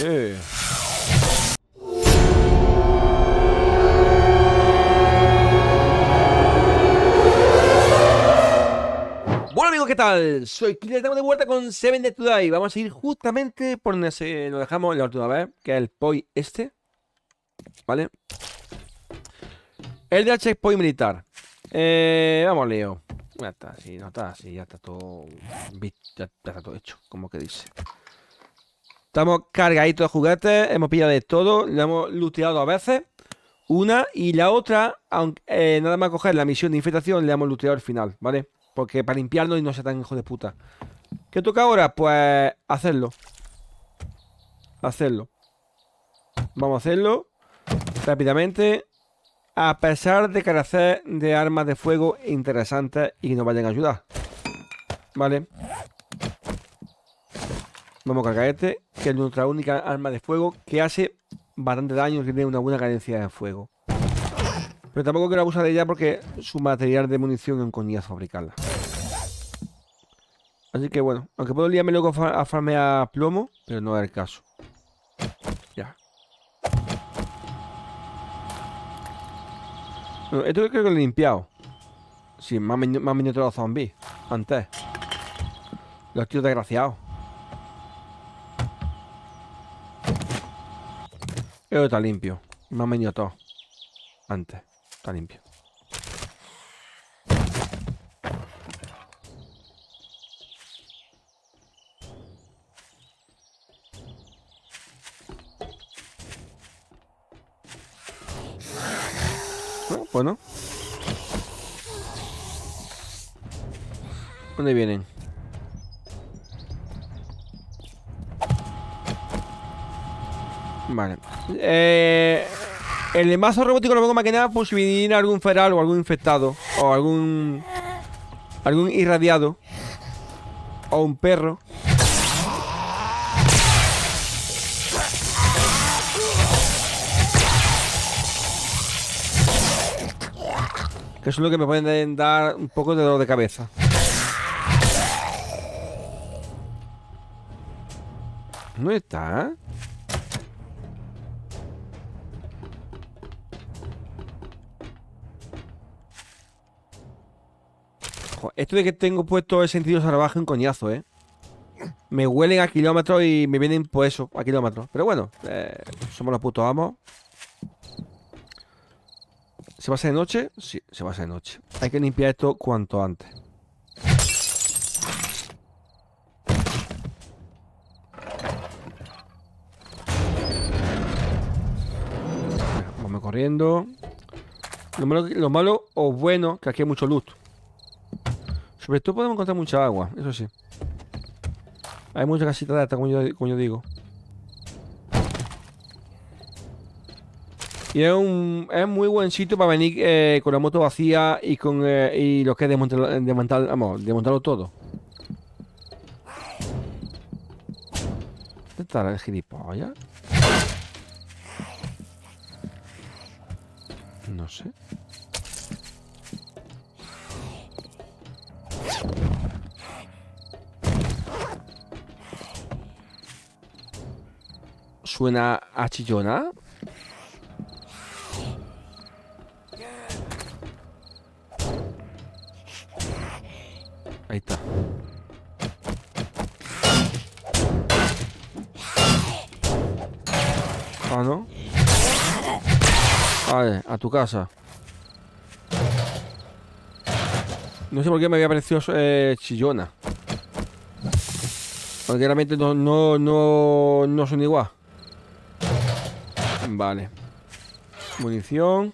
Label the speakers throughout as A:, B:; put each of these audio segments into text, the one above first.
A: Bueno amigos, ¿qué tal? Soy Clint, estamos de vuelta con Seven Dead Today. Vamos a ir justamente por donde nos dejamos la última vez, que es el point este, ¿vale? El del checkpoint militar. Vamos, Leo. Ya está, sí, no está así, ya está todo. Ya está todo hecho, como que dice. Estamos cargaditos de juguetes, hemos pillado de todo, lo hemos looteado a veces. Una y la otra, aunque nada más coger la misión de infiltración, le hemos looteado al final, ¿vale? Porque para limpiarnos y no sea tan hijo de puta. ¿Qué toca ahora? Pues hacerlo. Vamos a hacerlo rápidamente. A pesar de carecer de armas de fuego interesantes y que nos vayan a ayudar. Vale. Vamos a cargar este, que es nuestra única arma de fuego, que hace bastante daño y tiene una buena cadencia de fuego. Pero tampoco quiero abusar de ella porque su material de munición es un coñazo fabricarla. Así que bueno, aunque puedo liarme luego a farmear plomo, pero no es el caso. Ya. Bueno, esto creo que lo he limpiado. Sí, me han venido todos los zombies antes. Los tíos desgraciados. Esto está limpio. Me han venido todos antes. Está limpio. Bueno. ¿Dónde vienen? Vale. El mazo robótico lo pongo más que nada por si viniera algún feral o algún infectado. O algún irradiado. O un perro. Que eso es lo que me pueden dar un poco de dolor de cabeza. ¿Dónde está? Joder, esto de que tengo puesto el sentido salvaje un coñazo, ¿eh? Me huelen a kilómetros y me vienen por eso, a kilómetros. Pero bueno, somos los putos amos. ¿Se va a hacer de noche? Sí, se va a hacer de noche. Hay que limpiar esto cuanto antes. Vamos corriendo. Lo malo o bueno, que aquí hay mucho loot. Sobre todo podemos encontrar mucha agua, eso sí. Hay muchas casitas de esta, como yo digo. Y es muy buen sitio para venir con la moto vacía y con y lo que es desmontarlo todo. ¿Dónde está el gilipollas? No sé. Suena a chillona. Ahí está. Ah, ¿no? Vale, a tu casa. No sé por qué me había parecido chillona. Porque realmente no son igual. Vale. Munición.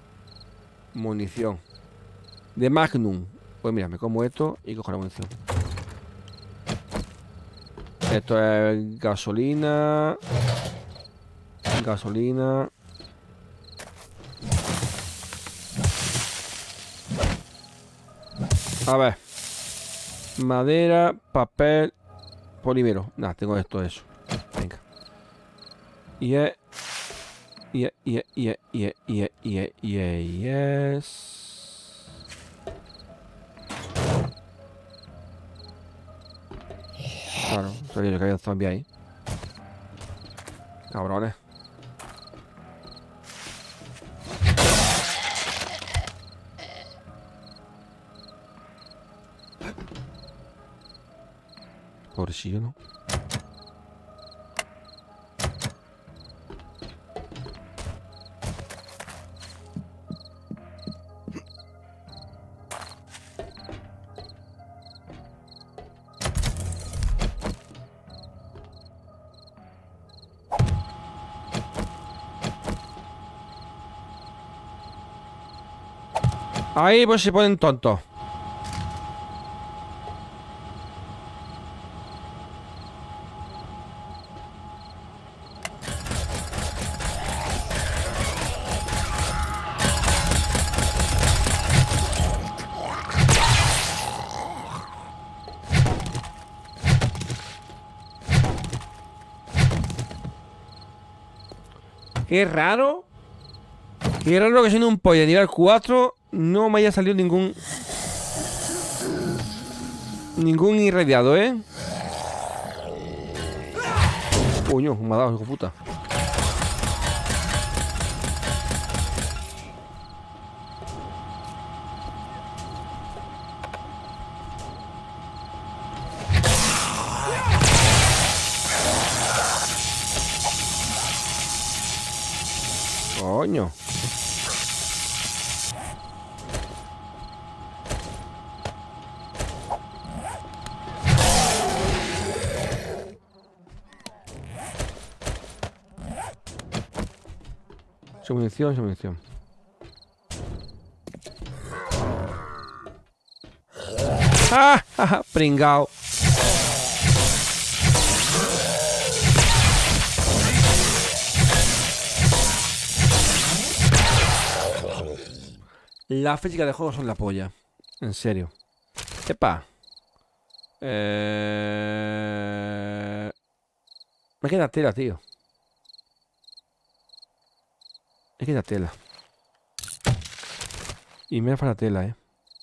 A: De Magnum. Pues mira, me como esto y cojo la munición. Esto es gasolina. A ver. Madera, papel, polímero. Nada, tengo esto, eso. Venga. Yes. Claro, sabía yo que había un zombie ahí. Cabrones. Pobrecillo, ¿no? Ahí pues se ponen tontos. Qué raro. Qué raro que siendo un pollo de nivel 4 no me haya salido ningún irradiado, ¿eh? Coño, me ha dado, hijo de puta. Coño. Munición, munición. ¡Ah! ¡Ah! Pringao. La física de juego son la polla. En serio. Epa. Me queda tela, tío. Me queda tela. Y me falta tela, ¿eh?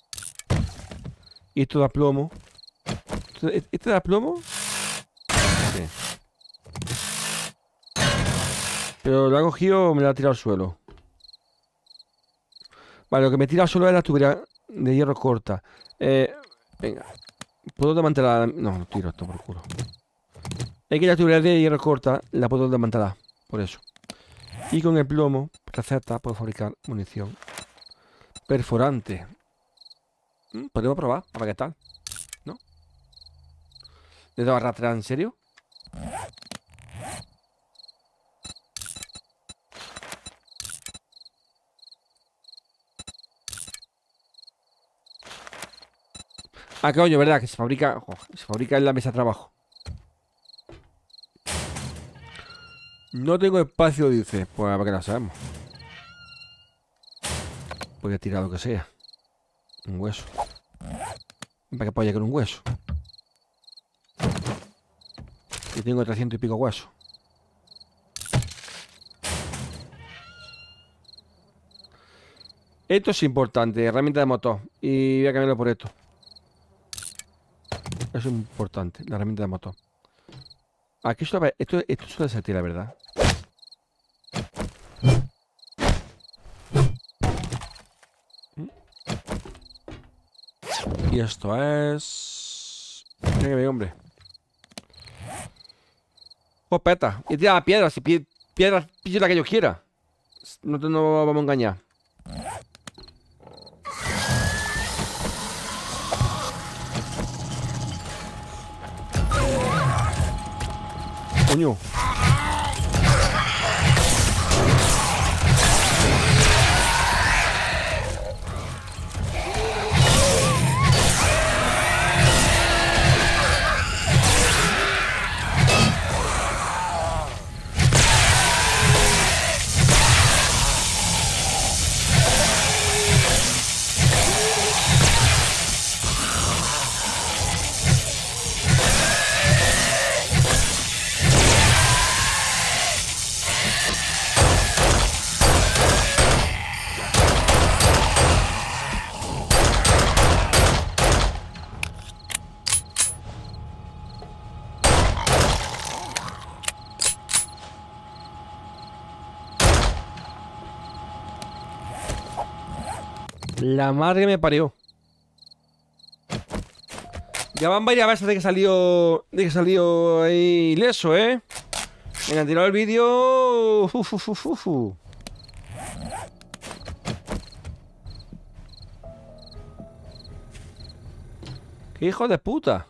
A: Y esto da plomo. ¿Este da plomo? Sí. Pero lo ha cogido, me lo ha tirado al suelo. Vale, lo que me tira al suelo es la tubería de hierro corta. Venga. ¿Puedo desmantelar? No, no tiro esto por culo. Es que la tubería de hierro corta la puedo desmantelar. Por eso. Y con el plomo, receta, puedo fabricar munición perforante. Podemos probar, a ver qué tal. ¿No? ¿Le debo arrastrar en serio? Ah, coño, verdad, que se fabrica. Se fabrica en la mesa de trabajo. No tengo espacio, dice. Pues a ver qué lo sabemos. Voy a tirar lo que sea. Un hueso. ¿Para qué polla con un hueso? Yo tengo 300 y pico huesos. Esto es importante. Herramienta de motor. Y voy a cambiarlo por esto. Eso es importante. La herramienta de motor. Aquí esto suele ser tira, ¿verdad? Y esto es... Mira que bien, hombre. Copeta. Y tira la piedra. Si piedra, pille la que yo quiera. No vamos a engañar. Coño. La madre que me parió. Ya van varias veces de que salió. De que salió ahí ileso, ¿eh? Me han tirado el vídeo. ¡Qué hijo de puta!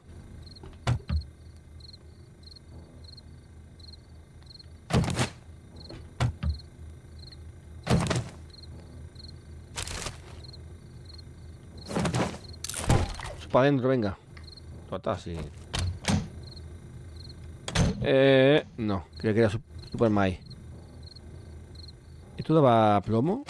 A: Para adentro, venga. Total, sí. No, creo que era Super Mai. ¿Esto daba plomo?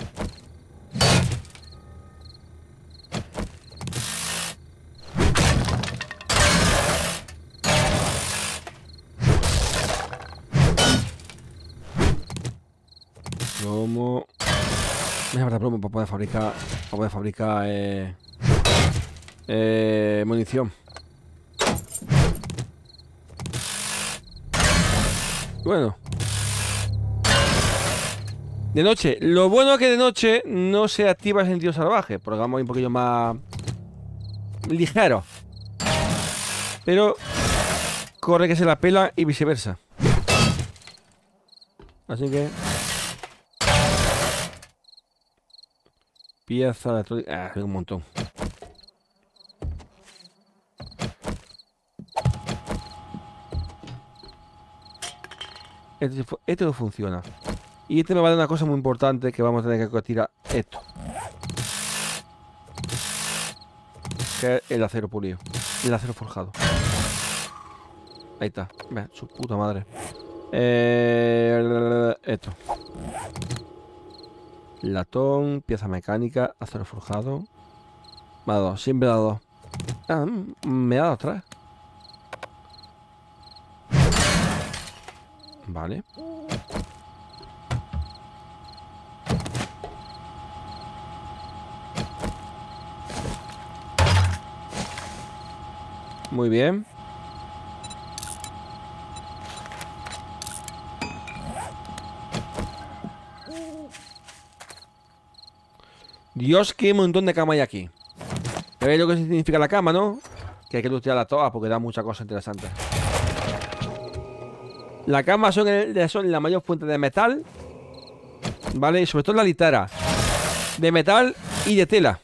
A: Plomo. Me habrá plomo para poder fabricar. Para poder fabricar munición. Bueno. De noche. Lo bueno es que de noche no se activa el sentido salvaje. Porque vamos un poquillo más ligero. Pero corre que se la pela y viceversa. Así que pieza electrónica. Un montón. Este no funciona. Y este me va a dar una cosa muy importante, que vamos a tener que tirar esto. Que es el acero pulido. El acero forjado. Ahí está. Ve, su puta madre. Esto. Latón, pieza mecánica, acero forjado. Me ha dado, siempre me ha dado. Ah, me ha dado 3. Vale. Muy bien. Dios, qué montón de cama hay aquí. ¿Veis lo que significa la cama, no? Que hay que lutearla todas porque da muchas cosas interesantes. La cama son la mayor fuente de metal. ¿Vale? Y sobre todo la litera. De metal y de tela.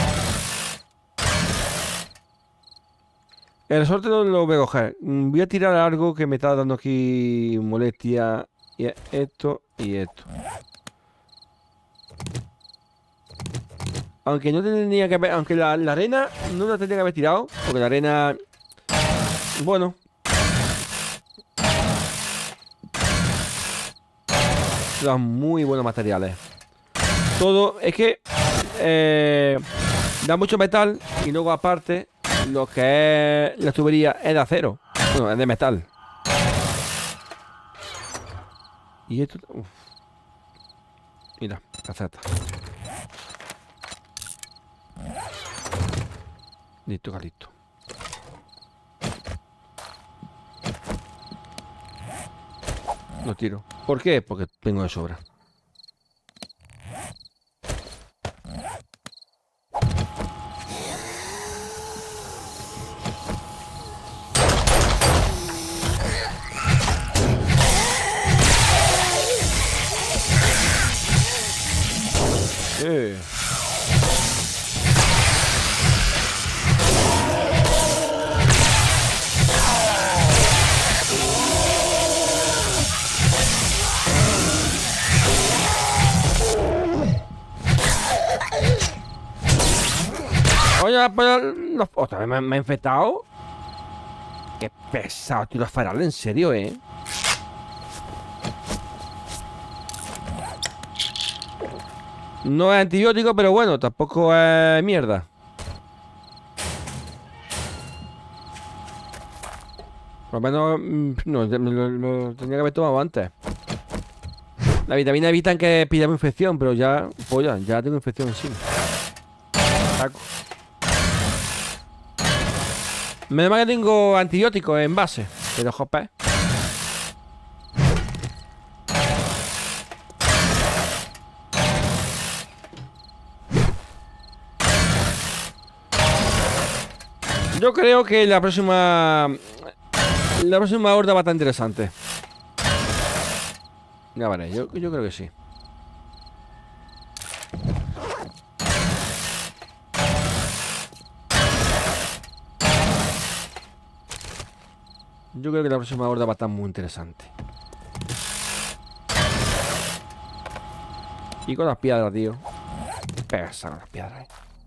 A: El resorte no lo voy a coger. Voy a tirar algo que me está dando aquí molestia. Y esto y esto. Aunque no tendría que haber... Aunque la arena no la tendría que haber tirado. Porque la arena... Bueno. Son muy buenos materiales. Todo... Es que... da mucho metal. Y luego aparte... Lo que es la tubería es de acero. Bueno, es de metal. Y esto... Uf. Mira, caceta. Listo, listo. Lo tiro. ¿Por qué? Porque tengo de sobra. Oye, pero otra vez me ha infectado. Qué pesado, tío, los farales, en serio, No es antibiótico, pero bueno, tampoco es mierda. Por lo menos, no, lo tenía que haber tomado antes. La vitamina evita que pillamos infección, pero ya, pues ya tengo infección encima. Saco. Menos mal que tengo antibióticos en base. Pero jope. Yo creo que la próxima horda va a estar interesante. Ya veré, yo creo que sí. Yo creo que la próxima horda va a estar muy interesante. Y con las piedras, tío. Pesa con las piedras,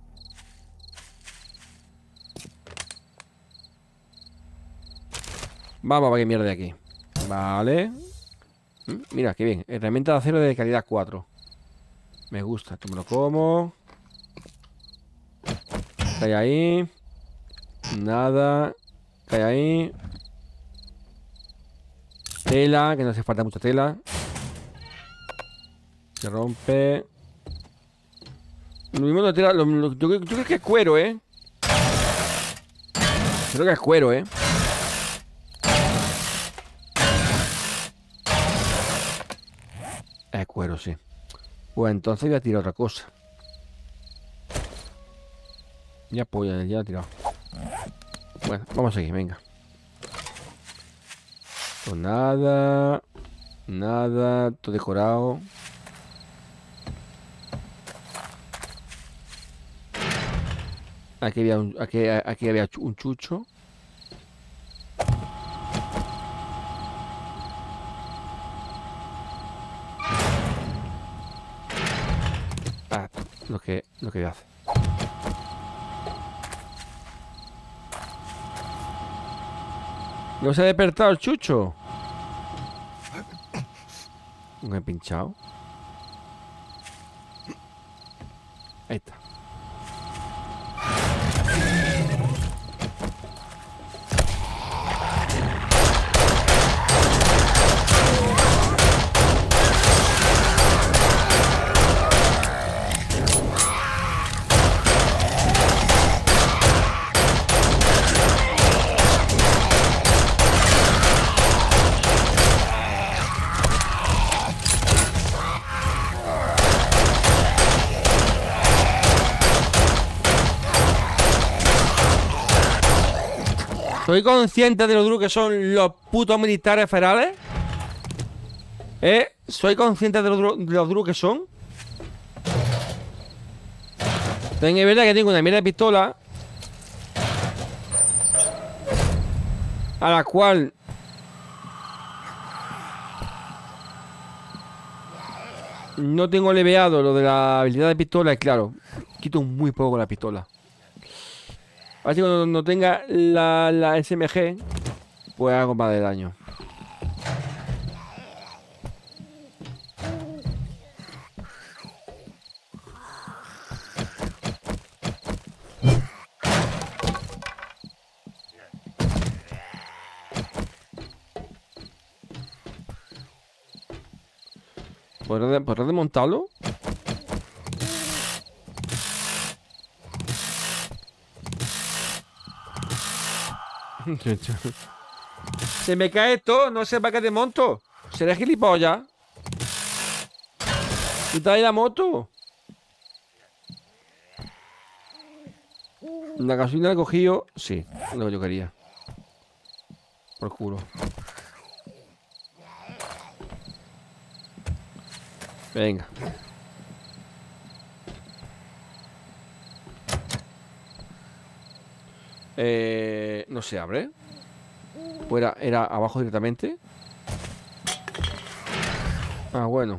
A: Vamos a ver qué mierda de aquí. Vale. Mira, qué bien. Herramienta de acero de calidad 4. Me gusta. Esto me lo como. Cae ahí. Nada. Cae ahí. Tela, que no hace falta mucha tela. Se rompe. Lo mismo de tela. Yo creo que es cuero, Creo que es cuero, Es cuero, sí. Pues entonces voy a tirar otra cosa. Ya pues, ya he tirado. Bueno, vamos a seguir, venga. Pues nada. Nada, todo decorado. Aquí había un chucho. Ah, lo que hace. ¿No se ha despertado el chucho? Me he pinchado. Ahí está. ¿Soy consciente de lo duro que son los putos militares federales? ¿Soy consciente de lo duro que son? También es verdad que tengo una mierda de pistola a la cual no tengo leveado lo de la habilidad de pistola. Y claro, quito muy poco la pistola. Así que cuando no tenga la SMG, pues hago más de daño. ¿Podrás desmontarlo? Se me cae esto, no sé para qué te monto. ¿Seré gilipollas? ¿Quita ahí la moto? La gasolina la he cogido. Sí, lo que yo quería. Por culo. Venga. No se abre. ¿O era abajo directamente? Ah, bueno.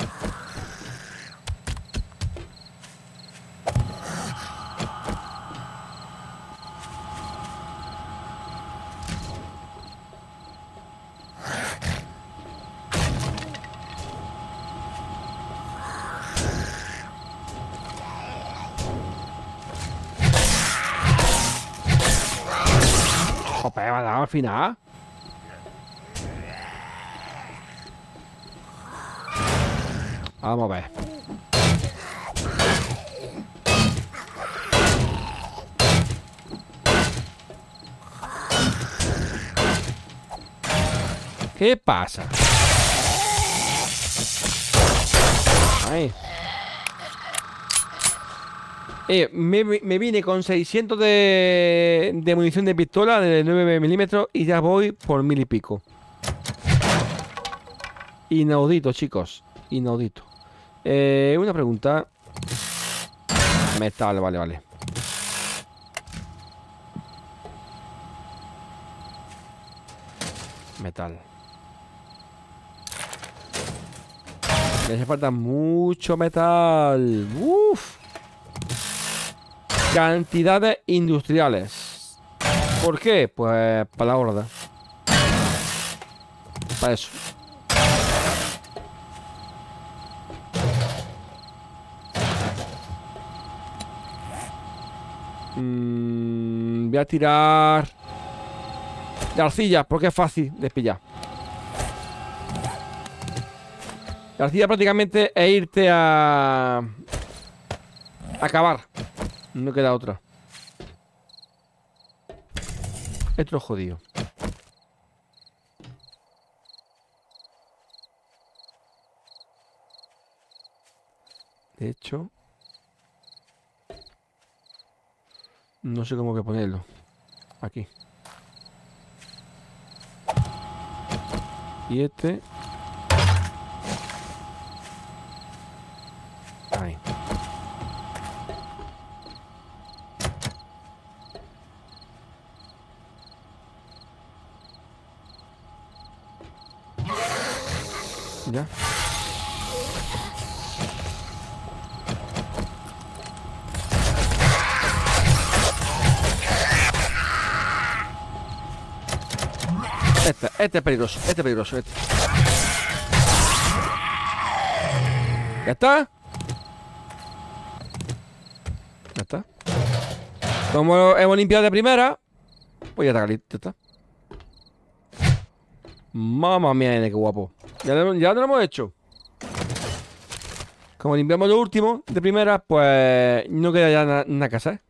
A: Jope, me ha dado al final. Vamos a ver. ¿Qué pasa? Ay. Me vine con 600 de munición de pistola de 9 milímetros y ya voy por 1000 y pico. Inaudito, chicos. Inaudito. Una pregunta. Metal, vale. Metal. Me hace falta mucho metal. Uf. Cantidades industriales. ¿Por qué? Pues para la horda. Para eso. Voy a tirar de arcilla porque es fácil de pillar. La arcilla prácticamente es irte a cavar. No queda otra. Esto es jodido. De hecho, no sé cómo que ponerlo. Aquí. Y este. Ahí. Ya. Este es peligroso, este. ¿Ya está? Ya está. Como hemos limpiado de primera, pues ya está caliente, ya está. Mamma mía, qué guapo. Ya lo hemos hecho. Como limpiamos lo último de primera, pues no queda ya nada que hacer.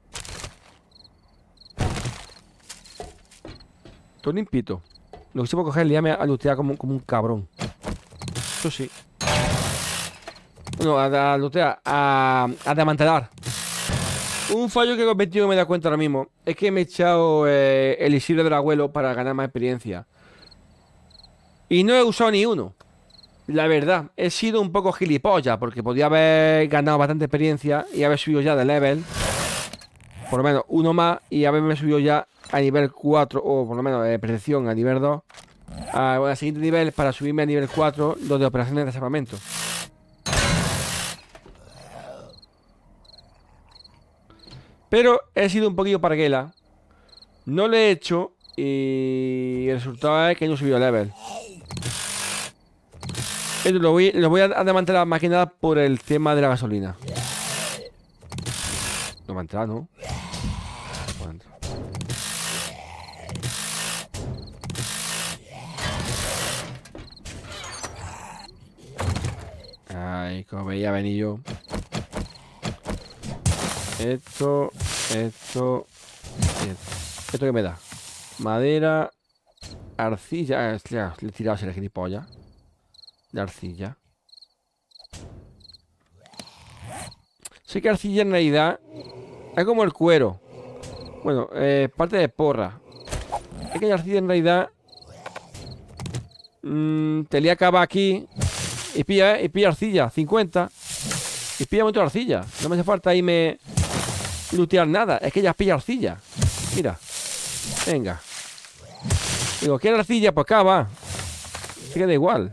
A: Todo limpito. Lo que se puede coger es liarme a lootear como un cabrón. Eso sí. Bueno, a lootear, a desmantelar. Un fallo que he cometido, me he dado cuenta ahora mismo, es que me he echado el elixir del abuelo para ganar más experiencia. Y no he usado ni uno. La verdad, he sido un poco gilipollas, porque podía haber ganado bastante experiencia y haber subido ya de level. Por lo menos uno más y haberme subido ya a nivel 4, o por lo menos de percepción a nivel 2. Al siguiente nivel para subirme a nivel 4 lo de operaciones de salvamento. Pero he sido un poquillo parguela. No lo he hecho y el resultado es que no he subido level. Esto lo voy a desmantelar más que nada por el tema de la gasolina. No va a entrar, ¿no? Ay, como veía venir yo. Esto que me da. Madera. Arcilla. Le he tirado ese gilipollas. De arcilla. Sé que arcilla en realidad es como el cuero. Bueno, parte de porra. Es que la arcilla en realidad te le acaba aquí y pilla arcilla, 50. Y pilla mucho arcilla. No me hace falta irme lootear nada. Es que ya pilla arcilla. Mira. Venga. Digo, ¿quieres arcilla? Pues acá va. Se queda igual.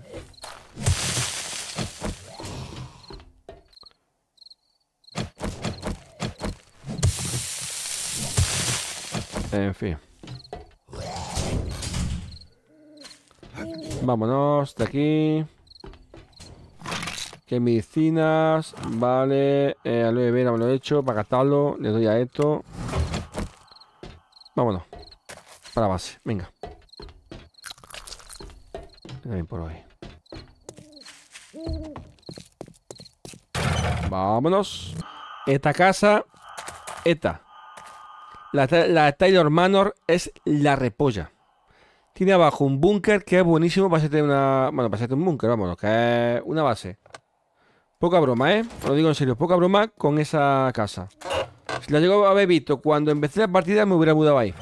A: En fin. Vámonos de aquí. Que medicinas. Vale. Aloe vera me lo he hecho. Para gastarlo. Le doy a esto. Vámonos. Para base. Venga. También por hoy. Vámonos. Esta casa. La Taylor Manor es la repolla. Tiene abajo un búnker que es buenísimo para hacerte una... Bueno, para hacerte un búnker, vámonos, que es una base. Poca broma, ¿eh? Os lo digo en serio, poca broma con esa casa. Si la llego a haber visto cuando empecé la partida, me hubiera mudado ahí.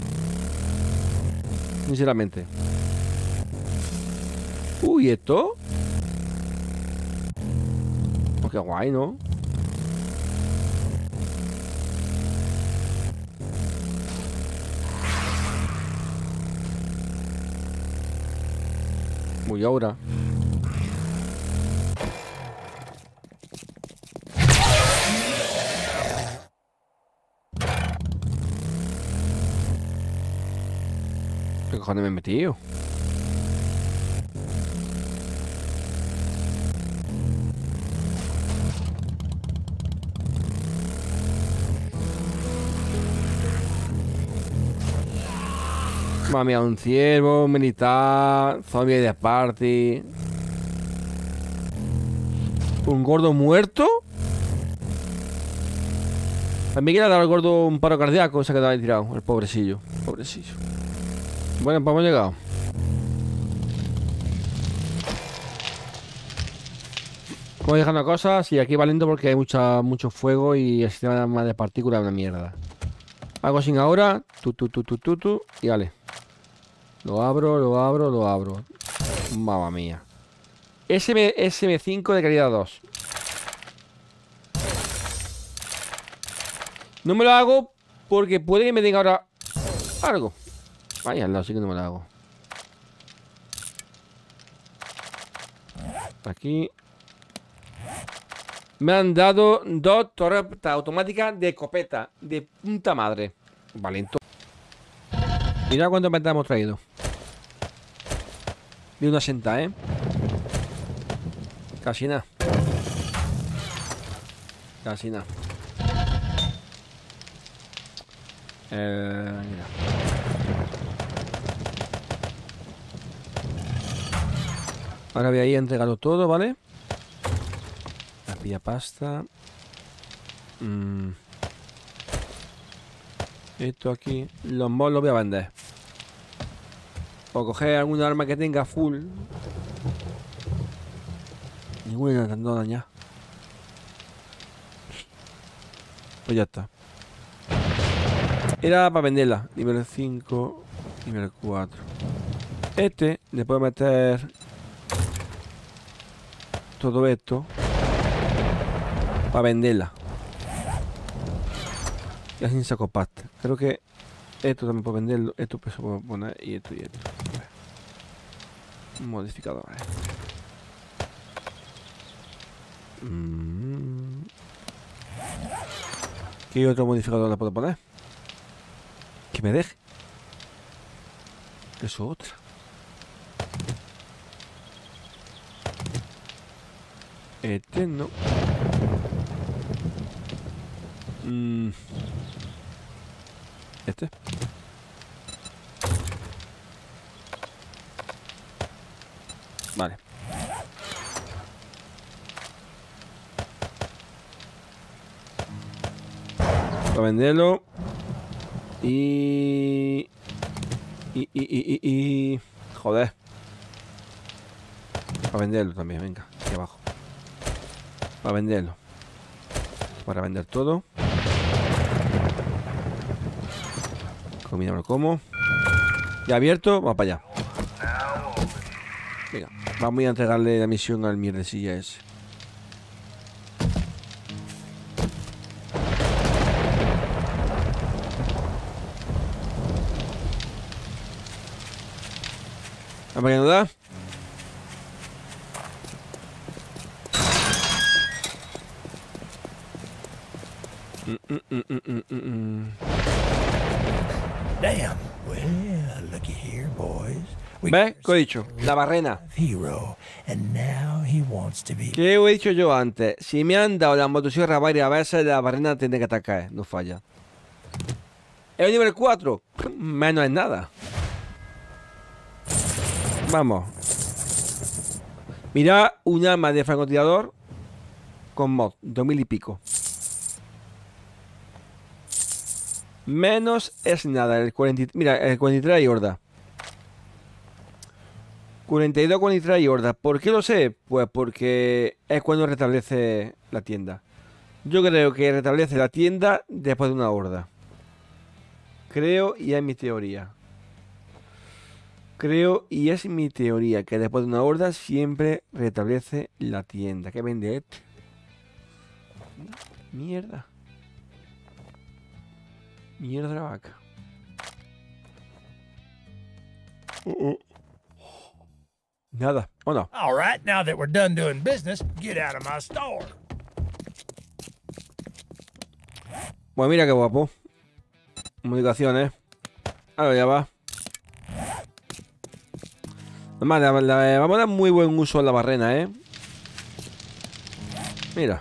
A: Sinceramente. Uy, ¿esto? Oh, qué guay, ¿no? Muy ahora. ¿Qué cojones me he metido? Mami, un ciervo, un militar, zombie de party. ¿Un gordo muerto? A mí que le ha dado al gordo un paro cardíaco, se ha quedado ahí tirado, el pobrecillo. Pobrecillo. Bueno, pues hemos llegado. Como dejando cosas, y aquí va lento porque hay mucho fuego y el sistema de partículas es una mierda. Hago sin ahora, y vale. Lo abro, lo abro, lo abro. Mamma mía. SM5 de calidad 2. No me lo hago porque puede que me den ahora algo. Vaya, al lado sí que no me lo hago. Aquí. Me han dado 2 torretas automáticas de escopeta. De puta madre. Valento. Mira cuánto metas hemos traído. De una senta, ¿eh? Casi nada. Casi nada. Mira. Ahora voy a ir a entregarlo todo, ¿vale? La pilla pasta. Esto aquí. Los mods los voy a vender. O coger alguna arma que tenga full. Ninguna no dañada. Pues ya está. Era para venderla. Nivel 5, nivel 4. Este le puedo meter todo esto para venderla. Y así saco pasta. Creo que esto también puedo venderlo. Esto se puede poner y esto y esto. Modificadores. ¿Qué otro modificador le puedo poner? Que me deje. Eso otra. Este no. Este. Vale. Para venderlo. Y... Joder. Para venderlo también, venga. Aquí abajo. Para venderlo. Para vender todo. Comida me lo como. Ya abierto, vamos para allá. Venga, vamos a entregarle la misión al mierdecilla ese. ¿A ver qué nos da?
B: Damn. Well, looky here, boys.
A: ¿Ves? ¿Qué he dicho? La barrena.
B: Hero, and now he wants to be.
A: ¿Qué he dicho yo antes? Si me han dado la motosierra varias veces, la barrena tiene que atacar. No falla. ¿Es el nivel 4? Menos es nada. Vamos. Mira un arma de francotirador con mod, 2000 y pico. Menos es nada. El 40, mira, el 43 hay horda. 42, 43 hay horda. ¿Por qué lo sé? Pues porque es cuando restablece la tienda. Yo creo que restablece la tienda después de una horda. Creo y es mi teoría. Creo y es mi teoría que después de una horda siempre restablece la tienda. ¿Qué vende este? Mierda. Mierda de la vaca. Nada, ¿o no?
B: All right, now that we're done doing business, get out of my store.
A: Pues mira qué guapo. Comunicaciones. Ahora ya va. Además, vamos a dar muy buen uso a la barrena, ¿eh? Mira.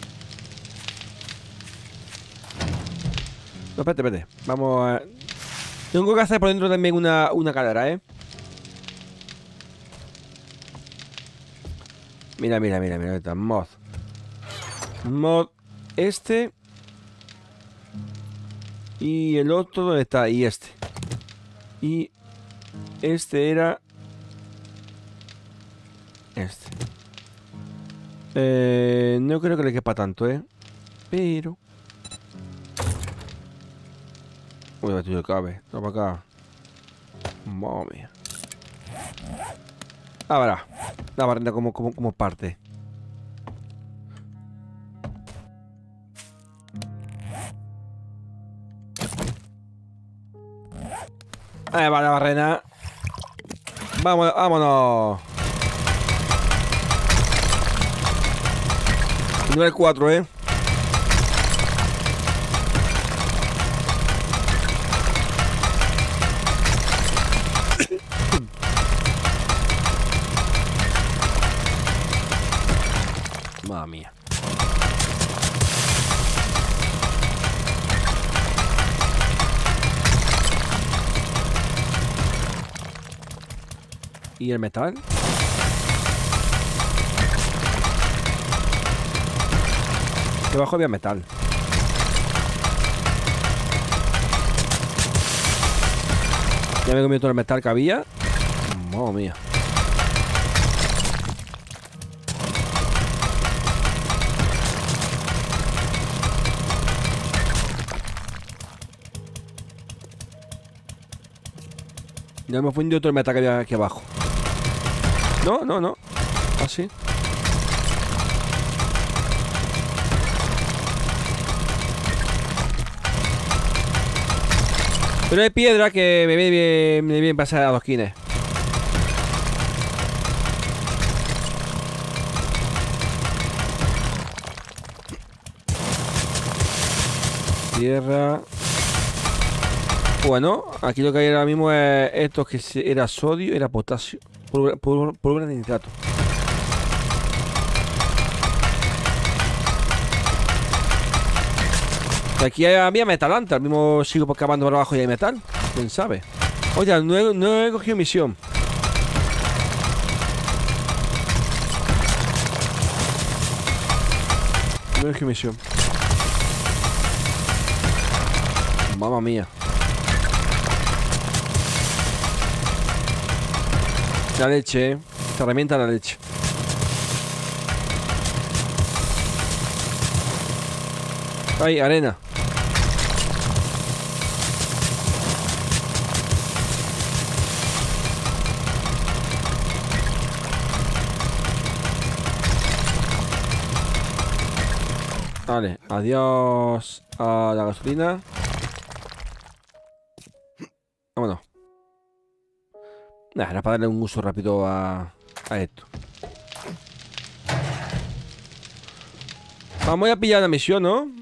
A: No, espérate. Vamos a... Tengo que hacer por dentro también una cadera, ¿eh? Mira. Ahorita, mod. Mod este. Y el otro, ¿dónde está? Y este. Y este era... Este. No creo que le quepa tanto, ¿eh? Pero... Uy, batido de cabe. Toma para acá. Madre mía. Ahora. La barrera como parte. Ahí va la barrena. Vámonos. Nivel 4, ¿eh? Madre mía. ¿Y el metal? Debajo había metal. Ya me he comido todo el metal que había. Madre mía. Ya me fundido todo el metal que había aquí abajo. No. Así. Pero hay piedra que me viene bien pasar a los quines. Tierra. Bueno, aquí lo que hay ahora mismo es esto que era sodio, era potasio, pólvora de nitrato. Aquí había metal antes, al mismo sigo cavando por abajo y hay metal. ¿Quién sabe? Oye, no he cogido misión. No he cogido misión. Mamma mía. La leche, Esta herramienta la leche. Ay, arena. Vale, adiós a la gasolina. Vámonos. Nada, era para darle un uso rápido a esto. Vamos a pillar la misión, ¿no?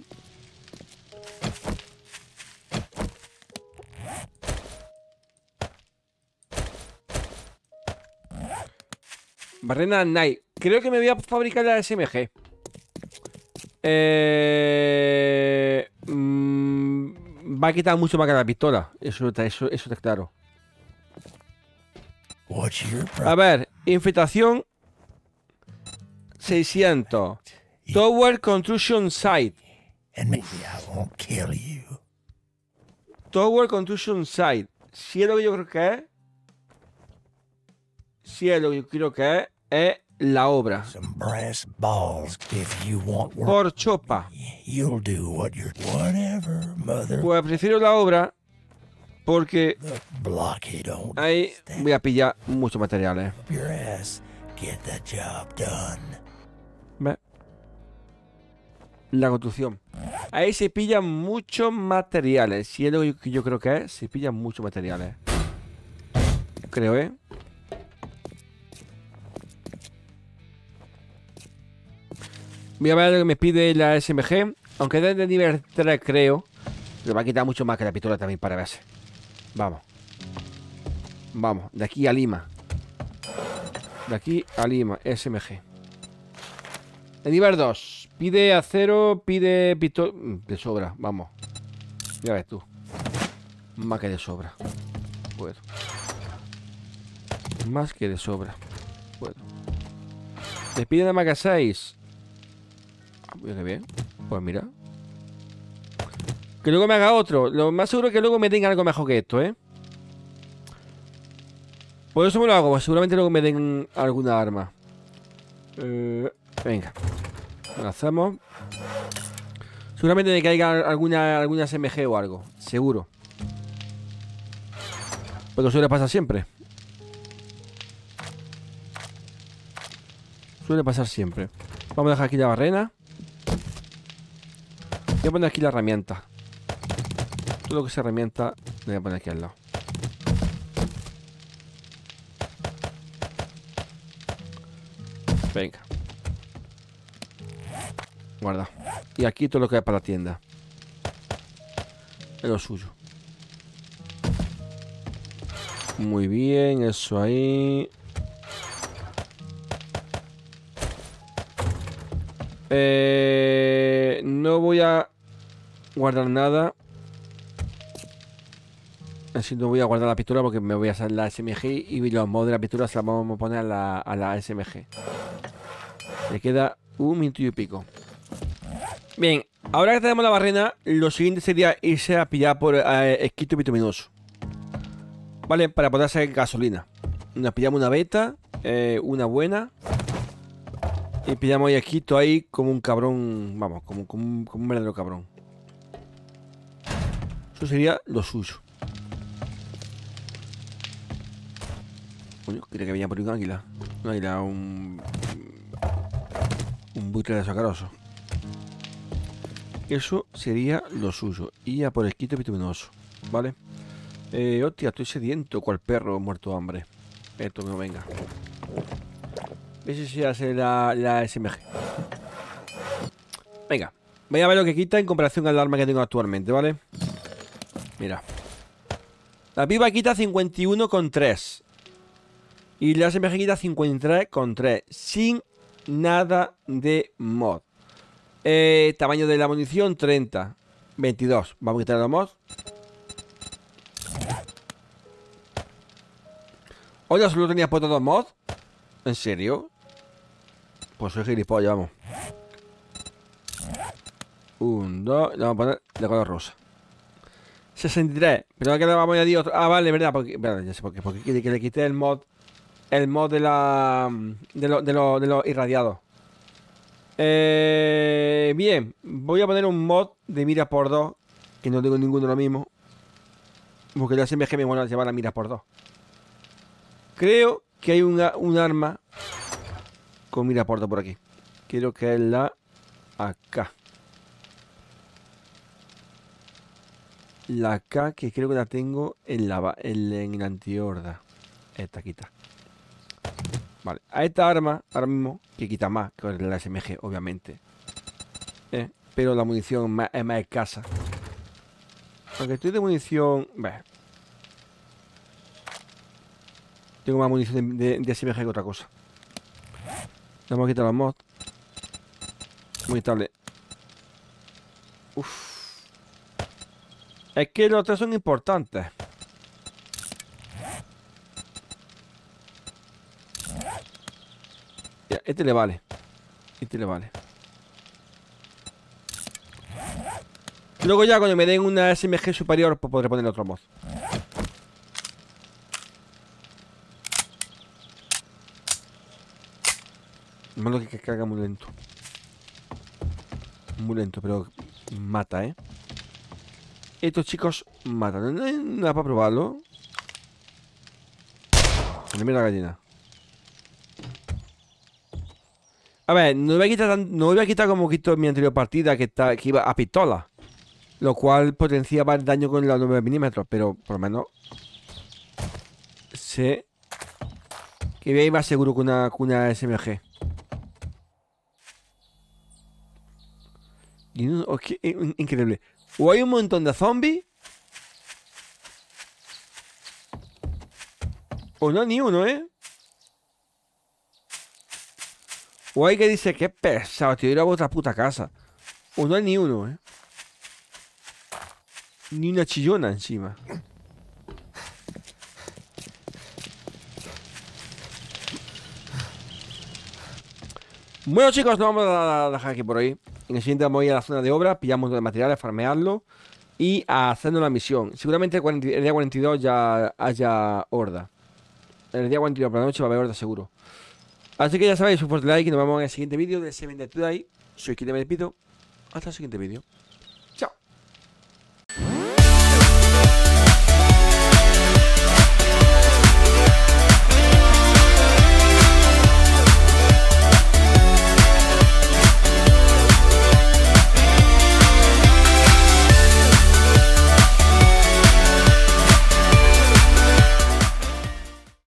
A: Barrena Night. Creo que me voy a fabricar la SMG. Va a quitar mucho más que la pistola. Eso está claro. A ver, infiltración 600. Tower Construction Site. Tower Construction Site. Si es lo que yo creo que es. Si es lo que yo creo que es la obra.
B: Some brass balls if you want work.
A: Por chopa.
B: You'll do what you're... Whatever, mother.
A: Pues prefiero la obra porque
B: The blockhead don't
A: ahí voy a pillar muchos materiales.
B: up your ass. Get the job done.
A: ¿Ves? La construcción. Ahí se pillan muchos materiales. Si es lo que yo creo que es, se pillan muchos materiales. Creo, ¿eh? Voy a ver lo que me pide la SMG. Aunque es de nivel 3, creo. Pero va a quitar mucho más que la pistola también para verse. Vamos. Vamos, de aquí a Lima. De aquí a Lima, SMG. De nivel 2. Pide acero, pide pistola. De sobra, vamos. Ya ves tú. Más que de sobra. Puedo. Más que de sobra. Puedo. Me pide nada más que 6. Qué bien. Pues mira. Que luego me haga otro. Lo más seguro es que luego me den algo mejor que esto, ¿eh? Por eso me lo hago. Seguramente luego me den alguna arma. Venga. Lo hacemos. Seguramente me caiga alguna SMG o algo. Seguro. Porque suele pasar siempre. Suele pasar siempre. Vamos a dejar aquí la barrena. Voy a poner aquí la herramienta. Todo lo que sea herramienta lo voy a poner aquí al lado. Venga. Guarda. Y aquí todo lo que hay para la tienda. Es lo suyo. Muy bien, eso ahí. No voy a guardar nada. Así no voy a guardar la pistola porque me voy a hacer la SMG y los mods de la pistola se la vamos a poner a la SMG. Le queda un minuto y pico. Bien, ahora que tenemos la barrena, lo siguiente sería irse a pillar por esquito bituminoso. Vale, para poder hacer gasolina. Nos pillamos una beta, una buena. Y pillamos esquito ahí como un cabrón. Vamos, como un verdadero cabrón. Eso sería lo suyo. Coño, quería que venía por un águila. Un águila, un buitre de sacaroso. Eso sería lo suyo. Y a por esquito bituminoso. ¿Vale? Hostia, estoy sediento. Cual perro muerto de hambre. Esto que no venga. Ese se hace la SMG. Venga. Voy a ver lo que quita en comparación al arma que tengo actualmente, ¿vale? Mira. La pipa quita 51,3. Y la SMG quita 53,3. Sin nada de mod. Tamaño de la munición 30. 22. Vamos a quitar los mods. Oye, ¿solo tenías puesto 2 mods? ¿En serio? Pues soy gilipollas, vamos. 1, 2. Le vamos a poner de color rosa. 63. Pero ahora que le vamos a añadir otro. Ah, vale, verdad. Vale, ya sé por qué. Porque que le quité el mod. El mod de la. De los irradiados. Bien. Voy a poner un mod de mira por 2. Que no tengo ninguno lo mismo. Porque la SMG me van a llevar la mira por 2. Creo que hay un arma con mira por 2 por aquí. Creo que es la AK. La AK que creo que la tengo en la antihorda. Esta quita. Vale. A esta arma, ahora mismo, que quita más que la SMG, obviamente. Pero la munición es más escasa. Aunque estoy de munición... Tengo más munición de SMG que otra cosa. Vamos a quitar los mods. Muy estable. Uff. Es que los tres son importantes. Ya, este le vale. Este le vale. Luego ya cuando me den una SMG superior, pues podré poner otro mod. Malo que carga muy lento. Muy lento, pero mata, ¿eh? Estos chicos matan. No hay nada para probarlo. Mira la gallina. A ver, no voy a quitar, no voy a quitar como quito en mi anterior partida que iba a pistola. Lo cual potenciaba el daño con los 9 milímetros. Pero por lo menos sé que voy a ir más seguro que una SMG. Y increíble. O hay un montón de zombies, o no hay ni uno, ¿eh? O hay que dice que es pesado, tío, ir a otra puta casa. O no hay ni uno, ¿eh? Ni una chillona encima. Bueno, chicos, nos vamos a dejar aquí por hoy. En el siguiente vamos a ir a la zona de obra, pillamos los materiales, farmearlo y a hacernos la misión. Seguramente el día 42 ya haya horda. El día 42 por la noche va a haber horda seguro. Así que ya sabéis, un fuerte like y nos vemos en el siguiente vídeo de Seven Day Today. Soy quien me despido. Hasta el siguiente vídeo.